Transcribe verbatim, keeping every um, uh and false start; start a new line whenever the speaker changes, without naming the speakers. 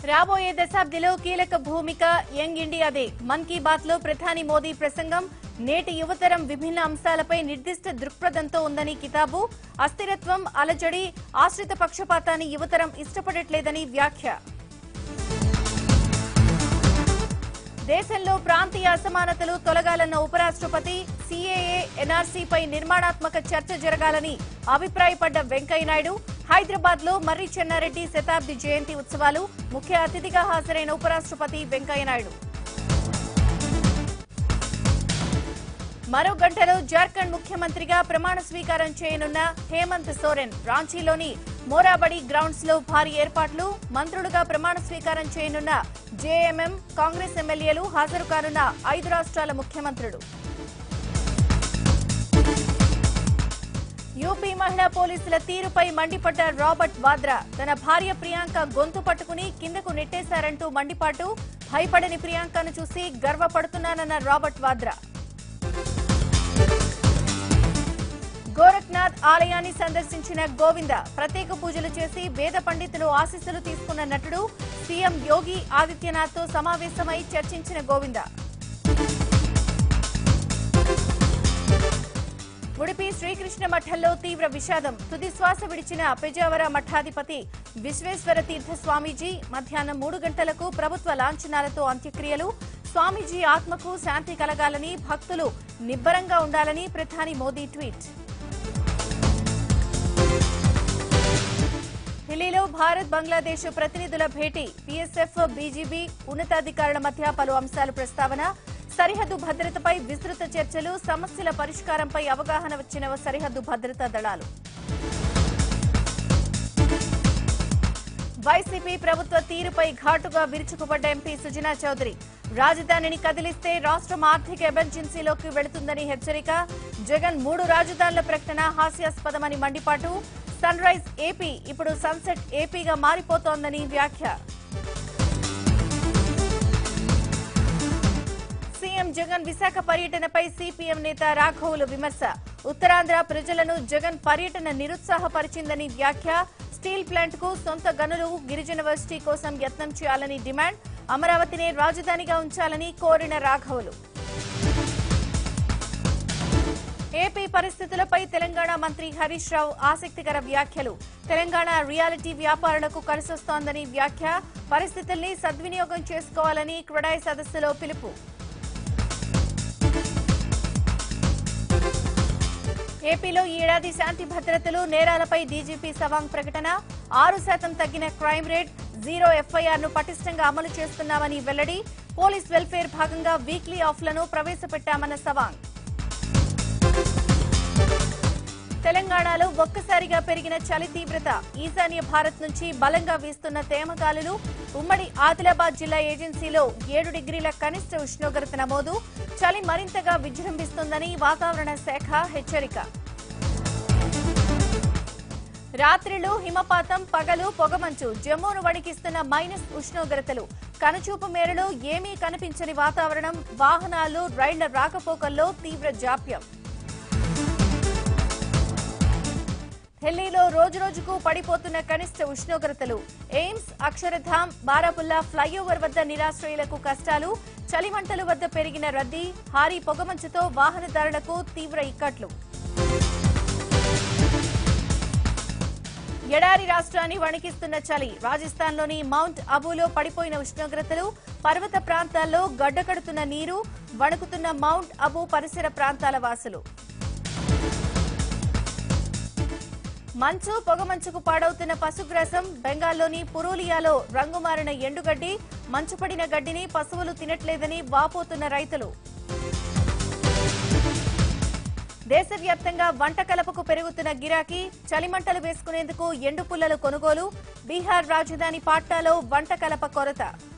రాబోయే దశాబ్దిలో కీలక భూమిక యంగ్ ఇండియాదే. మన్ కీ బాత్ లో ప్రధాని మోదీ ప్రసంగం. నేటి యువతరం విభిన్న అంశాలపై నిర్దిష్ట దృక్పథంతో ఉందని కితాబు. అస్థిరత్వం, అలజడి, ఆశ్రిత పక్షపాతాన్ని యువతరం ఇష్టపడట్లేదని వ్యాఖ్య. దేశంలో ప్రాంతీయ అసమానతలు తొలగాలన్న ఉపరాష్ట్రపతి. సీఏఏ, ఎన్ఆర్సీపై నిర్మాణాత్మక చర్చ జరగాలని అభిప్రాయపడ్డ వెంకయ్యనాయుడు. హైదరాబాద్ లో మర్రి చెన్నారెడ్డి శతాబ్ది జయంతి ఉత్సవాలు. ముఖ్య అతిథిగా హాజరైన ఉపరాష్ట్రపతి వెంకయ్యనాయుడు. మరో గంటలో జార్ఖండ్ ముఖ్యమంత్రిగా ప్రమాణ స్వీకారం చేయనున్న హేమంత్ సోరెన్. రాంచీలోని మోరాబడి గ్రౌండ్స్ లో భారీ ఏర్పాట్లు. మంత్రులుగా ప్రమాణ స్వీకారం చేయనున్న జేఎంఎం, కాంగ్రెస్ ఎమ్మెల్యేలు హాజరు కానున్న ఐదు రాష్ట్రాల ముఖ్యమంత్రులు. యూపీ మహిళా పోలీసుల తీరుపై మండిపడ్డ రాబర్ట్ వాద్రా. తన భార్య ప్రియాంక గొంతు పట్టుకుని కిందకు నెట్టేశారంటూ మండిపాటు. భయపడని ప్రియాంకను చూసి గర్వపడుతున్నానన్న రాబర్ట్ వాద్రా. గోరఖ్నాథ్ ఆలయాన్ని సందర్శించిన గోవింద. ప్రత్యేక పూజలు చేసి వేద పండితులు ఆశీస్సులు తీసుకున్న నటుడు. సీఎం యోగి ఆదిత్యనాథ్ తో సమావేశమై చర్చించిన గోవింద. ఉడిపి శ్రీకృష్ణ మఠంలో తీవ్ర విషాదం. తుది శ్వాస విడిచిన పెజావర మఠాధిపతి విశ్వేశ్వర తీర్థ స్వామీజీ. మధ్యాహ్నం మూడు గంటలకు ప్రభుత్వ లాంఛనాలతో అంత్యక్రియలు. స్వామీజీ ఆత్మకు శాంతి కలగాలని, భక్తులు నిబ్బరంగా ఉండాలని ప్రధాని మోదీ ట్వీట్. ఢిల్లీలో భారత్ బంగ్లాదేశ్ ప్రతినిధుల భేటీ. బీఎస్ఎఫ్, బీజీబీ ఉన్నతాధికారుల మధ్య పలు అంశాలు ప్రస్తావన. సరిహద్దు భద్రతపై విస్తృత చర్చలు. సమస్యల పరిష్కారంపై అవగాహన వచ్చిన సరిహద్దు భద్రతా దళాలు. వైసీపీ ప్రభుత్వ తీరుపై ఘాటుగా విరుచుకుపడ్డ ఎంపీ సుజనా చౌదరి. రాజధానిని కదిలిస్తే రాష్ట్రం ఆర్థిక ఎమర్జెన్సీలోకి వెళుతుందని హెచ్చరిక. జగన్ మూడు రాజధానుల ప్రకటన హాస్యాస్పదమని మండిపాటు. సన్ రైజ్ ఏపీ ఇప్పుడు సన్సెట్ ఏపీగా మారిపోతోందని వ్యాఖ్య. సీఎం జగన్ విశాఖ పర్యటనపై సీపీఎం నేత రాఘవులు విమర్శ. ఉత్తరాంధ్ర ప్రజలను జగన్ పర్యటన నిరుత్సాహపరిచిందని వ్యాఖ్య. స్టీల్ ప్లాంట్ కు సొంత గనులు, గిరిజన వర్సిటీ కోసం యత్నం చేయాలని డిమాండ్. అమరావతినే రాజధానిగా ఉంచాలని కోరిన రాఘవులు. ఏపీ పరిస్థితులపై తెలంగాణ మంత్రి హరీష్ రావు ఆసక్తికర వ్యాఖ్యలు. తెలంగాణ రియాలిటీ వ్యాపారులకు కలిసొస్తోందని వ్యాఖ్య. పరిస్థితుల్ని సద్వినియోగం చేసుకోవాలని క్రడాయి సదస్సులో పిలుపు. ఏపీలో ఈ ఏడాది శాంతి భద్రతలు, నేరాలపై డీజీపీ సవాంగ్ ప్రకటన. ఆరు శాతం తగ్గిన క్రైమ్ రేట్, జీరో ఎఫ్ఐఆర్ ను పటిష్టంగా అమలు చేస్తున్నామని వెల్లడి. పోలీస్ వెల్ఫేర్ భాగంగా వీక్లీ ఆఫ్లను ప్రవేశపెట్టామన్న సవాంగ్. తెలంగాణలో ఒక్కసారిగా పెరిగిన చలి తీవ్రత. ఈశాన్య భారత్ నుంచి బలంగా వీస్తున్న తేమగాలులు. ఉమ్మడి ఆదిలాబాద్ జిల్లా ఏజెన్సీలో ఏడు డిగ్రీల కనిష్ట ఉష్ణోగ్రత నమోదు. చలి మరింతగా విజృంభిస్తుందని వాతావరణ శాఖ హెచ్చరిక. రాత్రిలో హిమపాతం, పగలు పొగమంచు. జమ్మూను వణికిస్తున్న మైనస్ ఉష్ణోగ్రతలు. కనుచూపు మేరలో ఏమీ కనిపించని వాతావరణం. వాహనాలు, రైళ్ల రాకపోకల్లో తీవ్ర జాప్యం. ఢిల్లీలో రోజురోజుకు పడిపోతున్న కనిష్ట ఉష్ణోగ్రతలు. ఎయిమ్స్, అక్షరధామ్, బారాపుల్లా ఫ్లైఓవర్ వద్ద నిరాశ్రయులకు కష్టాలు. చలిమంటలు వద్ద పెరిగిన రద్దీ. భారీ పొగమంచుతో వాహనదారులకు తీవ్ర ఇక్కట్లు. ఎడారి రాష్ట్రాన్ని వణికిస్తున్న చలి. రాజస్థాన్లోని మౌంట్ అబూలో పడిపోయిన ఉష్ణోగ్రతలు. పర్వత ప్రాంతాల్లో గడ్డకడుతున్న నీరు. వణుకుతున్న మౌంట్ అబూ పరిసర ప్రాంతాల వాసులు. మంచు, పొగమంచుకు పాడవుతున్న పశుగ్రాసం. బెంగాల్లోని పురూలియాలో రంగుమారిన ఎండుగడ్డి. మంచుపడిన గడ్డిని పశువులు తినట్లేదని వాపోతున్న రైతులు. దేశవ్యాప్తంగా వంట కలపకు పెరుగుతున్న గిరాకీ. చలిమంటలు వేసుకునేందుకు ఎండు పుల్లలు కొనుగోలు. బీహార్ రాజధాని పాట్నాలో వంట కలప కొరత.